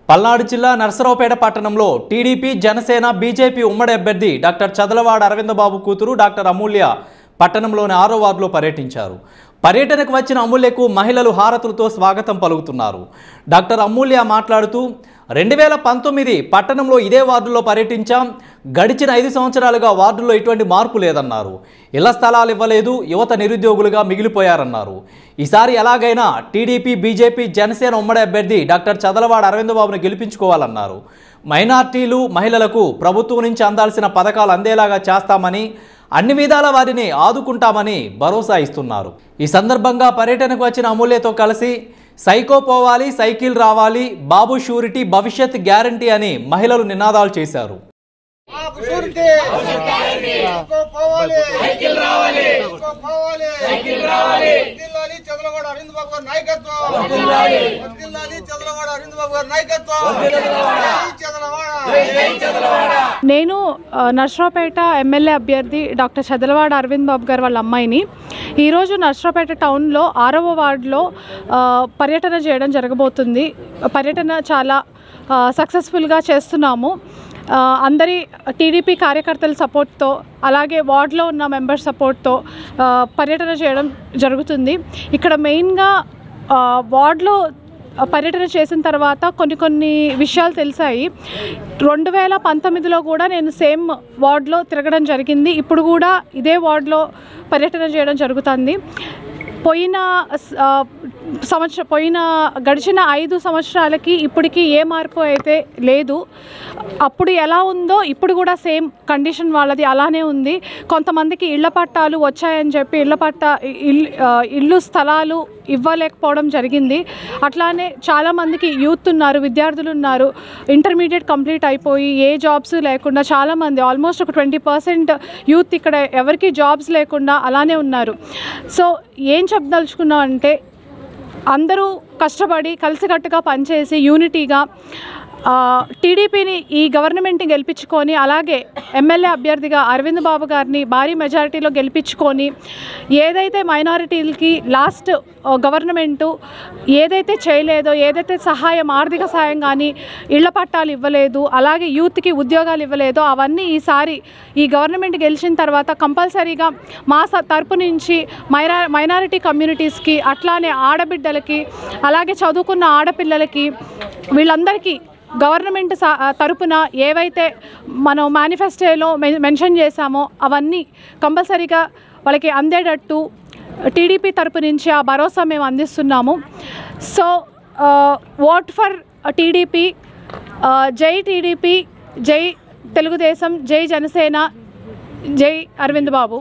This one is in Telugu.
పల్నాడు జిల్లా నర్సరావుపేట పట్టణంలో టీడీపీ జనసేన బీజేపీ ఉమ్మడి అభ్యర్థి డాక్టర్ చదలవాడ అరవింద బాబు కూతురు డాక్టర్ అమూల్య పట్టణంలోని 6వ వార్డులో పర్యటించారు. పర్యటనకు వచ్చిన అమూల్యకు మహిళలు హారతులతో స్వాగతం పలుకుతున్నారు. డాక్టర్ అమూల్య మాట్లాడుతూ 2019 పట్టణంలో ఇదే వార్డులో పర్యటించాం. గడిచిన 5 సంవత్సరాలుగా వార్డులో ఎటువంటి మార్పు లేదన్నారు. ఇళ్ల స్థలాలు ఇవ్వలేదు, యువత నిరుద్యోగులుగా మిగిలిపోయారన్నారు. ఈసారి ఎలాగైనా టీడీపీ బీజేపీ జనసేన ఉమ్మడి అభ్యర్థి డాక్టర్ చదలవాడ అరవింద బాబును గెలిపించుకోవాలన్నారు. మైనార్టీలు మహిళలకు ప్రభుత్వం నుంచి అందాల్సిన పథకాలు అందేలాగా చేస్తామని, అన్ని విధాల వారిని ఆదుకుంటామని భరోసా ఇస్తున్నారు. ఈ సందర్భంగా పర్యటనకు వచ్చిన అమూల్యతో కలిసి సైకో పోవాలి, సైకిల్ రావాలి, బాబు షూరిటీ, భవిష్యత్ గ్యారంటీ అని మహిళలు నినాదాలు చేశారు. నేను నర్సరావుపేట ఎమ్మెల్యే అభ్యర్థి డాక్టర్ చదలవాడ అరవింద్ బాబు గారు వాళ్ళ అమ్మాయిని. ఈరోజు నర్సరావుపేట టౌన్లో 6వ వార్డులో పర్యటన చేయడం జరగబోతుంది. పర్యటన చాలా సక్సెస్ఫుల్గా చేస్తున్నాము. అందరి టీడీపీ కార్యకర్తల సపోర్ట్తో, అలాగే వార్డులో ఉన్న మెంబర్స్ సపోర్ట్తో పర్యటన చేయడం జరుగుతుంది. ఇక్కడ మెయిన్గా వార్డులో పర్యటన చేసిన తర్వాత కొన్ని విషయాలు తెలిసాయి. 2019లో కూడా నేను సేమ్ వార్డులో తిరగడం జరిగింది. ఇప్పుడు కూడా ఇదే వార్డులో పర్యటన చేయడం జరుగుతుంది. గడిచిన 5 సంవత్సరాలకి ఇప్పటికీ ఏ మార్పు అయితే లేదు. అప్పుడు ఎలా ఉందో ఇప్పుడు కూడా సేమ్ కండిషన్ వాళ్ళది అలానే ఉంది. కొంతమందికి ఇళ్ల పట్టాలు వచ్చాయని చెప్పి ఇల్లు స్థలాలు ఇవ్వలేకపోవడం జరిగింది. అట్లానే చాలామందికి యూత్ ఉన్నారు, విద్యార్థులు ఉన్నారు, ఇంటర్మీడియట్ కంప్లీట్ అయిపోయి ఏ జాబ్స్ లేకుండా చాలామంది, ఆల్మోస్ట్ ఒక 20% యూత్ ఇక్కడ ఎవరికి జాబ్స్ లేకుండా అలానే ఉన్నారు. సో ఏం చెప్పదలుచుకున్నాం అంటే, అందరూ కష్టపడి కలిసికట్టుగా పనిచేసి యూనిటీగా టీడీపీని ఈ గవర్నమెంట్ని గెలిపించుకొని, అలాగే ఎమ్మెల్యే అభ్యర్థిగా అరవింద్ బాబు గారిని భారీ మెజారిటీలో గెలిపించుకొని, ఏదైతే మైనారిటీలకి లాస్ట్ గవర్నమెంటు ఏదైతే చేయలేదో, ఏదైతే ఆర్థిక సహాయం కానీ, ఇళ్ల పట్టాలు ఇవ్వలేదు, అలాగే యూత్కి ఉద్యోగాలు ఇవ్వలేదో అవన్నీ ఈసారి ఈ గవర్నమెంట్ గెలిచిన తర్వాత కంపల్సరీగా మా తరపు నుంచి మైనారిటీ కమ్యూనిటీస్కి, అట్లానే ఆడబిడ్డలకి, అలాగే చదువుకున్న ఆడపిల్లలకి, వీళ్ళందరికీ గవర్నమెంట్ తరపున ఏవైతే మనం మేనిఫెస్టోలో మెన్షన్ చేశామో అవన్నీ కంపల్సరీగా వాళ్ళకి అందేటట్టు టీడీపీ తరపు నుంచి ఆ భరోసా మేము అందిస్తున్నాము. సో ఓట్ ఫర్ టీడీపీ, జై టీడీపీ, జై తెలుగుదేశం, జై జనసేన, జై అరవింద్ బాబు.